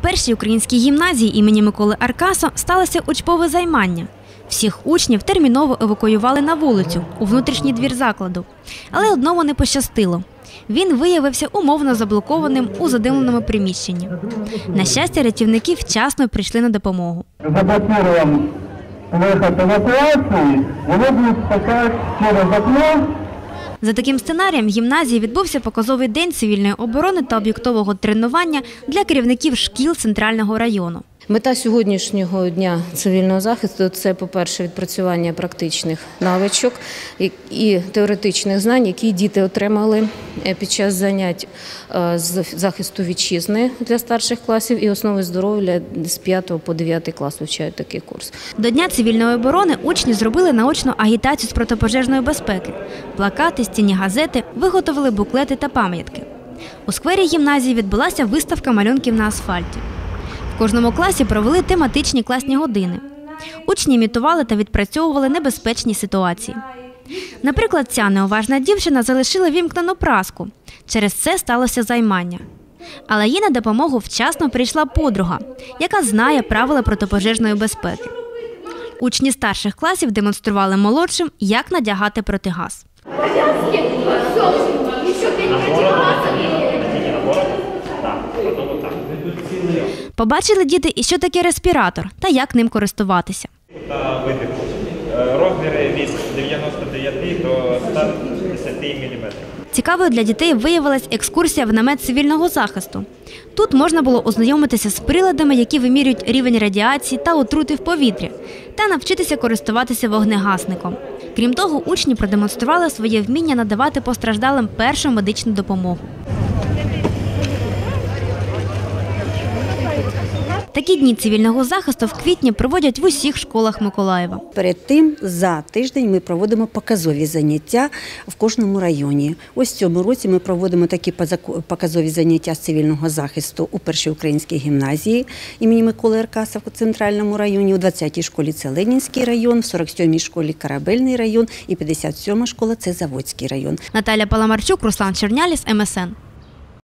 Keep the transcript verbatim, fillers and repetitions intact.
першій українській гімназії імені Миколи Аркаса сталося учбове займання. Всіх учнів терміново евакуювали на вулицю, у внутрішній двір закладу. Але одному не пощастило. Він виявився умовно заблокованим у задимленому приміщенні. На щастя, рятівники вчасно прийшли на допомогу. Заблокуємо вихід евакуації, вони будуть спасати через окно. За таким сценарієм в гімназії відбувся показовий день цивільної оборони та об'єктового тренування для керівників шкіл центрального району. Мета сьогоднішнього дня цивільного захисту – це, по-перше, відпрацювання практичних навичок і теоретичних знань, які діти отримали під час занять з захисту вітчизни для старших класів і основи здоров'я з п'ятого по дев'ятий клас вивчають такий курс. До Дня цивільної оборони учні зробили наочну агітацію з протипожежної безпеки. Плакати, стінні газети, виготовили буклети та пам'ятки. У сквері гімназії відбулася виставка малюнків на асфальті. В кожному класі провели тематичні класні години. Учні імітували та відпрацьовували небезпечні ситуації. Наприклад, ця неуважна дівчина залишила вімкнену праску. Через це сталося займання. Але їй на допомогу вчасно прийшла подруга, яка знає правила протипожежної безпеки. Учні старших класів демонстрували молодшим, як надягати протигаз. Побачили діти, і що таке респіратор та як ним користуватися. Розміри від дев'яноста дев'яти до ста десяти міліметрів. Цікавою для дітей виявилась екскурсія в намет цивільного захисту. Тут можна було ознайомитися з приладами, які вимірюють рівень радіації та отрути в повітрі, та навчитися користуватися вогнегасником. Крім того, учні продемонстрували своє вміння надавати постраждалим першу медичну допомогу. Такі дні цивільного захисту в квітні проводять в усіх школах Миколаєва. Перед тим за тиждень ми проводимо показові заняття в кожному районі. Ось в цьому році ми проводимо такі показові заняття з цивільного захисту у першій українській гімназії імені Миколи Аркаса в центральному районі, у двадцятій школі це Ленінський район, в сорок сьомій школі Корабельний район і п'ятдесят сьома школа це Заводський район. Наталя Паламарчук, Руслан Черняліс, ем ес ен.